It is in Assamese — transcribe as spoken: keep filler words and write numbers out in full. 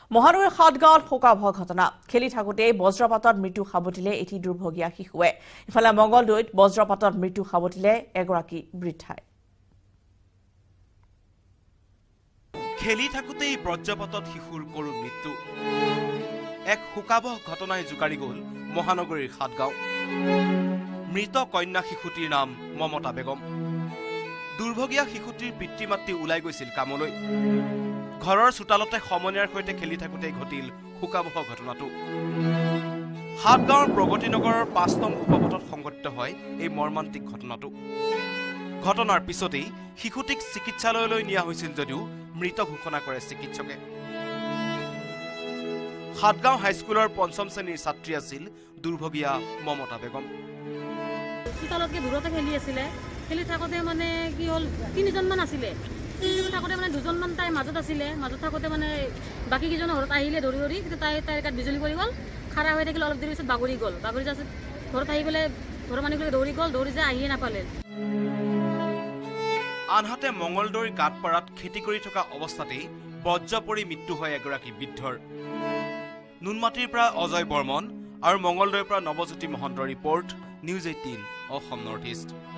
মহানগৰীৰ সাতগাঁৱত শোকাবহ ঘটনা খেলি থাকোঁতে বজ্ৰপাতত মৃত্যু সাবটিলে এটি দুৰ্ভগীয়া শিশুৱে ইফালে মংগলদৈত বজ্ৰপাতত মৃত্যু সাবটিলে এগৰাকী বৃদ্ধাই খেলি থাকোঁতেই বজ্ৰপাতত শিশুৰ কৰুণ মৃত্যু এক শোকাবহ ঘটনাই জোকাৰি গ'ল মহানগৰীৰ সাতগাঁও মৃত কন্যা শিশুটিৰ নাম মমতা বেগম দুৰ্ভগীয়া শিশুটিৰ পিতৃ মাতৃ ওলাই গৈছিল কামলৈ ঘৰৰ চোতালতে সমনীয়াৰ সৈতে খেলি থাকোঁতেই ঘটিল শোকাবহ ঘটনাটো সাতগাঁৱৰ প্ৰগতিনগৰৰ পাঁচ নং উপপথত সংঘটিত হয় এই মৰ্মান্তিক ঘটনাটো ঘটনাৰ পিছতেই শিশুটিক চিকিৎসালয়লৈ নিয়া হৈছিল যদিও মৃত ঘোষণা কৰে চিকিৎসকে সাতগাঁও হাইস্কুলৰ পঞ্চম শ্ৰেণীৰ ছাত্ৰী আছিল দুৰ্ভগীয়া মমতা বেগম চোতালতকে দূৰতে খেলি আছিলে খেলি থাকোঁতে মানে কি হ'ল তিনিজনমান আছিলে কিন্তু থাকোঁতে মানে দুজনমান তাইৰ মাজত আছিলে মাজত থাকোঁতে মানে বাকী কেইজন ঘৰত আহিলে ধৰি ধৰি কিন্তু তাই তাইৰ গাত বিজুলী পৰি গ'ল খাৰা হৈ থাকিলে অলপ দেৰি পিছত বাগৰি গ'ল বাগৰি যোৱাৰ পিছত ঘৰত আহি পেলাই ঘৰৰ মানুহবিলাক দৌৰি গ'ল দৌৰি যায় আহিয়ে নাপালে আনহাতে মংগলদৈৰ গাঁতপাৰাত খেতি কৰি থকা অৱস্থাতেই বজ্ৰ পৰি মৃত্যু হয় এগৰাকী বৃদ্ধৰ নুনমাটিৰ পৰা অজয় বৰ্মন আৰু মংগলদৈৰ পৰা নৱজ্যোতি মহন্তৰ report news eighteen Assam north east.